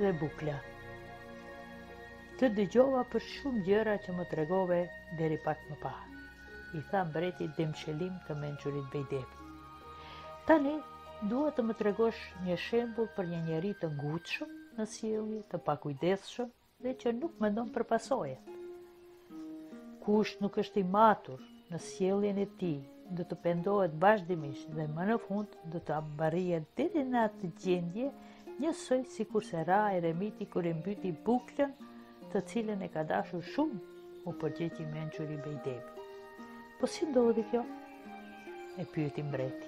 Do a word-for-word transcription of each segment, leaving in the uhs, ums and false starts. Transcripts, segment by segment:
dhe bukla. Të dëgjova për shumë gjëra që më tregove deri pak më parë, i tha mbreti Demshelim të mençurit Bejdepi. Tani dua të më tregosh një shembull për një njeri të ngutshëm në sjellje, të pakujdesshëm dhe që nuk mendon për pasojat. Kush nuk është i matur në sjelljen e tij, do të pendohet vazhdimisht dhe më në fund do të mbarrijë deri në atë gjendje njësoj sikur se ra eremiti kur e mbyti buklën, të cilën e ka dashur shumë, u përgjigji mençuri Bejdepi. Po si ndodhi kjo? E pyeti mbreti.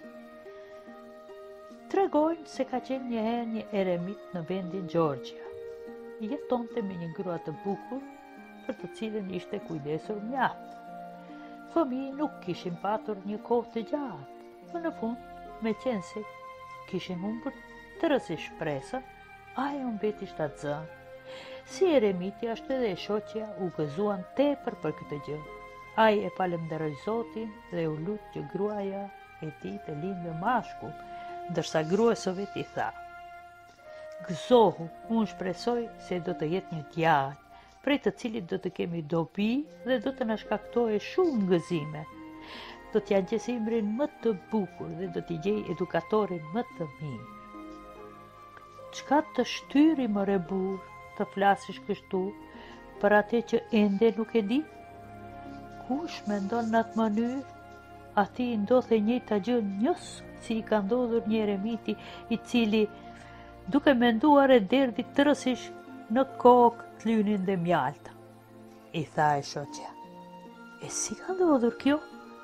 Tregojnë se ka qenë njëherë një eremit në vendin Gjorgjia. Jetonte me një grua të bukur, për të cilën ishte kujdesur mjaft. Fëmijë nuk kishin patur një kohë të gjatë, më në fund, me qenë se kishin humbur tërësisht shpresën, ajo mbeti shtatzënë. Si eremiti ashtu edhe e shoqja u gëzuan tepër për këtë gjë. Ai e falenderoi Zotin dhe u lut që gruaja e tij të lindë mashkull, ndërsa gruaja së vet i tha: "Gëzohu, unë shpresoj se do të jetë një djalë, prej të cilit do të kemi dobi dhe do të na shkaktojë shumë gëzime. Do t'ja gjes imrin më të bukur dhe do t'i gjej edukatorin më të mirë." "Çka të shtyri më re burr, të flasish kështu për atë që ende nuk e di? Kush mendon në atë mënyrë, ati i ndodhe njëjta gjë njës si i ka ndodhur një eremiti i cili, duke menduar e derdhi tërësisht në kokë t'lynin dhe mjaltë," i tha e shoqja. "E si ka ndodhur kjo?"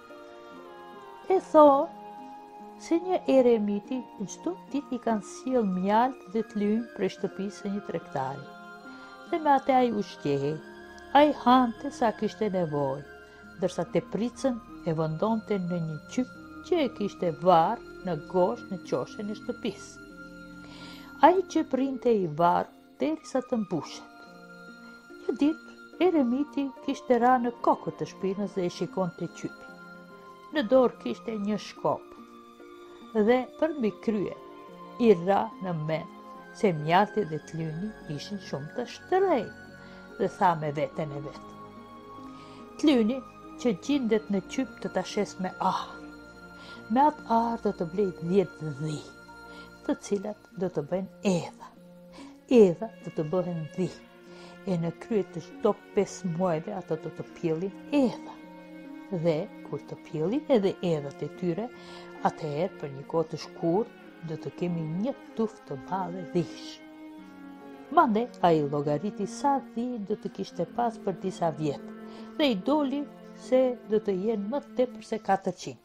"E thonë se një eremiti çdo ditë i kanë sjell mjaltë dhe t'lyn prej shtëpisë së një tregtari. Dhe me atë ai ushqehej, ai hante sa kishte nevojë, ndërsa tepricën e vendonte në një qyp që e kishte varr në goshë në qoshen e shtëpisë. Ai që printe i varr derisa të mbushet. Një ditë, eremiti kishte ra në kokët të shpinës dhe e shikonte qypin. Në dorë kishte një shkop dhe për mbi krye i ra në mend se mjalti dhe t'lyni ishin shumë të shtrenjtë dhe tha me veten e vet: "T'lyni që gjendet në qyp të ta shes me arë. Me atë arë do të blej dhjetë dhi, të cilat do të bëjnë edha. Edha do të bëhen dhi, e në krye të çdo pesë muajve ato do të pjellin edha. Dhe kur të pjellin edhe edhat e tyre, atëherë për një kohë të shkurtë do të kemi një tuftë të madhe dhish." Mande ai llogariti sa dhi do të kishte pas për disa vjet dhe i doli se do të jenë më tepër se katërqind.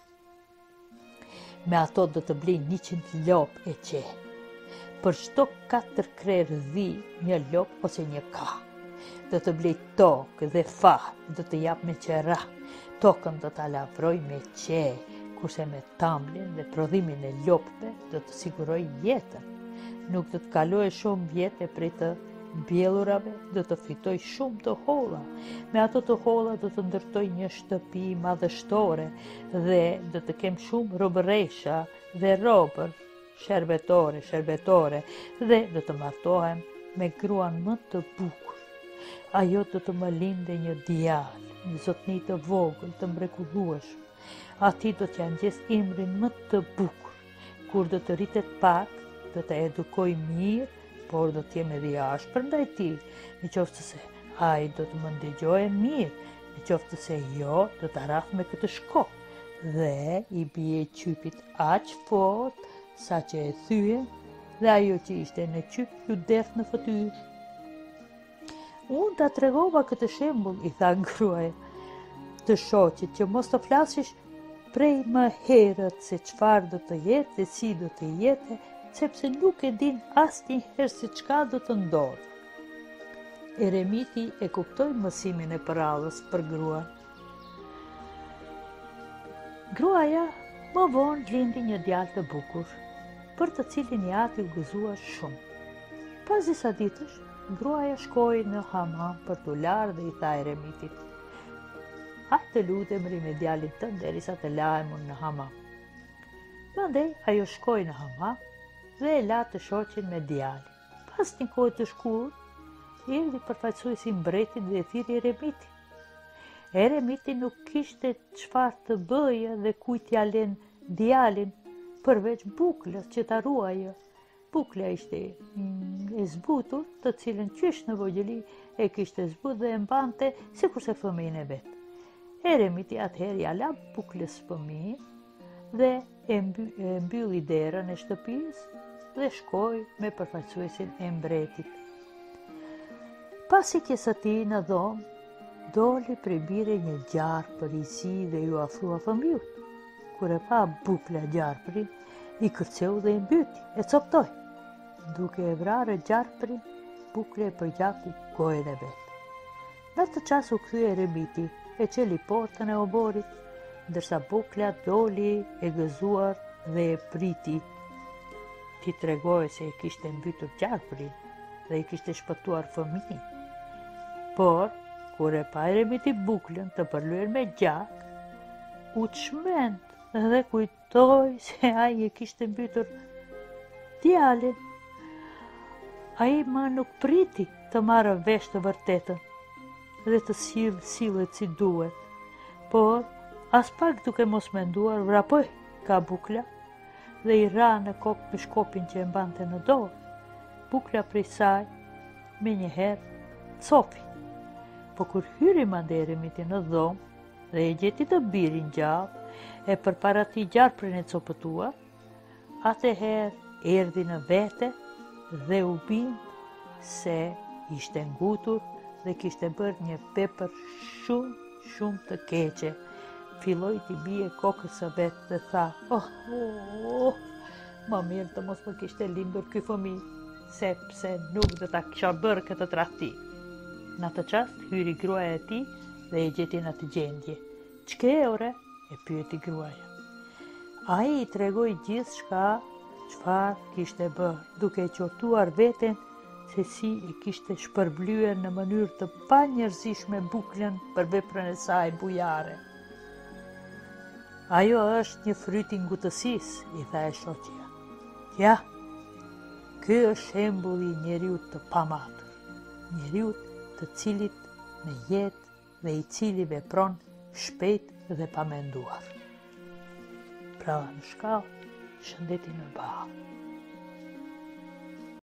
Me ato do të blej njëqind lopë e qenë. Për çdo katër krerë dhi një lopë ose një ka. Do të blej tokë dhe fat, do të jap me qera. Tokën do ta lavroj me qe, kurse me tamlin dhe prodhimin e lopëve do të siguroj jetën. Nuk do të kaloj shumë vjete prej të mbjellurave, do të fitoj shumë të holla. Me ato të holla do të ndërtoj një shtëpi madhështore dhe do të kem shumë robëresha dhe robër, shërbetore, shërbetore dhe do të martohem me gruan më të bukur. Ajo do të më linde një djalë, një zotni të vogël, të mrekullueshëm. Ati do t'ja ngjes emrin më të bukur. Kur do të rritet pak, do të edukoj mirë, por do t'jem edhe i ashpër ndaj tij, në qoftë se ai do të më ndëgjojë mirë, në qoftë se jo, do ta rraf me këtë shkop. Dhe i bie qypit aq fort sa që e thye dhe ajo që ishte në qyp ju deth në fytyrë. "Unë ta tregova këtë shembull," i tha gruaja të shoqit, "që mos të flasish prej më herët se çfarë do të jetë dhe si do të jetë, sepse nuk e din asnjëherë se çka do të ndodhë." Eremiti e kuptoi mësimin e përrallës për gruan. Gruaja më vonë lindi një djalë të bukur, për të cilin i ati u gëzua shumë. Pas disa ditësh, gruaja shkoi në hamam për t'u larë dhe i tha eremitit: "Hajde të lutem ri me djalin tënd derisa të lahem unë në hamam." Mandej ajo shkoi në hamam dhe e la të shoqin me djalin. Pas Pas një kohë të shkurtër, erdhi përfaqësuesi mbretit dhe thiri Eremiti. Eremiti nuk kishte çfarë të bëje dhe kujt t'ia lënë djalin përveç buklës që ta ruajë. Bukla ishte e zbutur, të cilën qysh në vogjëli e kishte zbutur dhe e mbante sikurse fëmijën e vet. Eremiti atëherë ja la buklës fëmijën dhe e mbylli derën e shtëpisë dhe shkoi me përfaqësuesin e mbretit. Pas ikjes së tij në dhomë, doli prej bire një gjarpër i zi dhe ju afrua fëmijut. Kur e pa bukla gjarpërin, i kërceu dhe i mbyti, e coptoi. Duke e vrarë gjarpërin, bukla e përgjaku gojën e vet. Në atë çast u kthye Eremiti e çeli portën e oborit, ndërsa bukla doli e gëzuar dhe e priti. Ti tregoi se e kishte mbytur gjarpërin dhe i kishte shpëtuar fëmijën. Por, kur e pa Eremiti buklën të përlyer me gjak, u çmend dhe kujtoi se ai e kishte mbytur djalin. Ai më nuk priti të marrë vesh të vërtetën dhe të sill sillet si duhet, por as pak duke mos menduar vrapoi ka bukla dhe i ra në kokë me shkopin që e mbante në dorë. Bukla prej saj me njëherë copi. Po kur hyri mande Eremiti në dhomë dhe e gjeti të birin gjallë e përpara tij gjarprin e copëtuar, atëherë erdhi në vete dhe u bind se ishte ngutur dhe kishte bërë një vepër shumë, shumë të keqe. Filloi t'i bie kokës së vet dhe tha: "Oh, oh, oh, më mirë të mos më kishte lindur ky fëmijë, sepse nuk do ta kisha bërë këtë tradhti." Në atë çast hyri gruaja e tij dhe e gjeti në atë gjendje. "Ç'ke ore?" e pyeti gruaja. Ai i tregoi gjithçka çfarë kishte bërë, duke e qortuar veten se si e kishte shpërblyer në mënyrë të panjerëzishme buklën për veprën e saj bujare. "Ajo është një fryt i ngutësisë," i tha e shoqja. "Ja, ky është shembulli i njeriut të pamatur, njeriut të cilit në jetë dhe i cili vepron shpejt dhe pa menduar." Pra në shkallë, shëndeti në ballë.